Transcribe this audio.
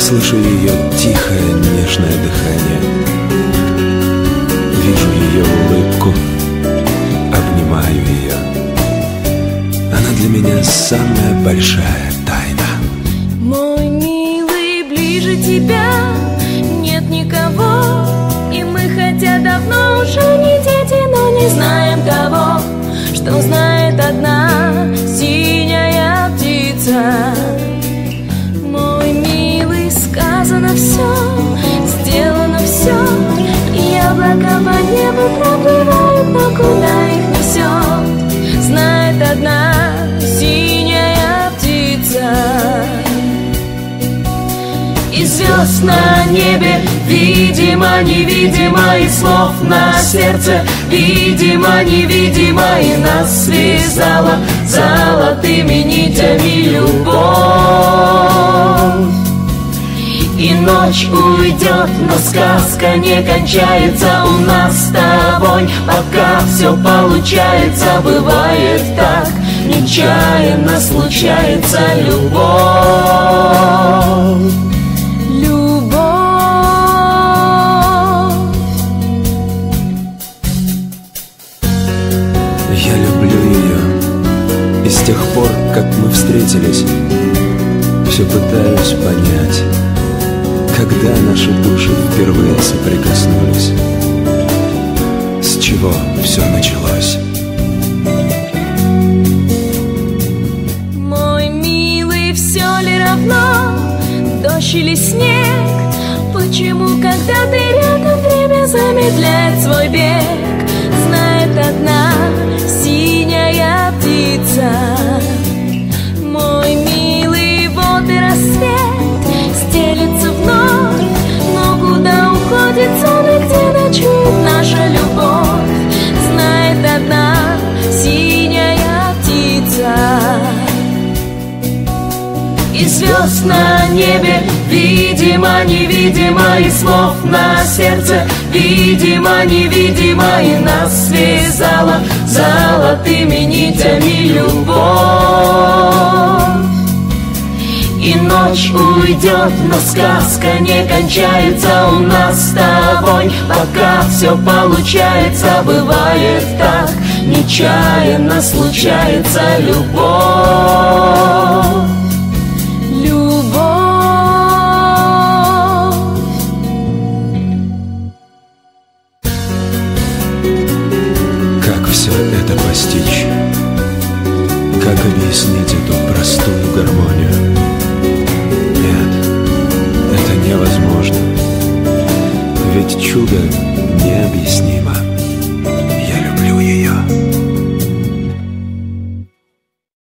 слышу ее тихое, нежное дыхание, вижу ее улыбку, обнимаю ее. Она для меня самая большая тайна. Мой милый, ближе тебя нет никого, и мы, хотя давно уже не дети, но не знаем того, что знает одна синяя птица. Мой милый, сказано все, сделано все, и облака по небу проплывают, но куда их несет, знает одна синяя птица. И звезд на небе, видимо, невидимо, и слов на сердце, видимо, невидимо, и нас связала золотыми нитями любовь. И ночь уйдет, но сказка не кончается у нас с тобой, пока все получается. Бывает так, нечаянно случается любовь. Я люблю ее, и с тех пор, как мы встретились, все пытаюсь понять, когда наши души впервые соприкоснулись, с чего все началось. Мой милый, все ли равно, дождь или снег? Почему, когда ты рядом, время замедляет свой бег? Знает одна синяя птица. Мой милый, вот и рассвет стелется вновь, но куда уходит сон и где ночует наша любовь? Знает одна синяя птица. И звезд на небе, видимо, невидимо, и слов на сердце, видимо, невидимо, и нас связала золотыми нитями любовь. И ночь уйдет, но сказка не кончается у нас с тобой, пока все получается. Бывает так, нечаянно случается любовь. Как все это постичь? Как объяснить эту простую гармонию? Нет, это невозможно, ведь чудо необъяснимо.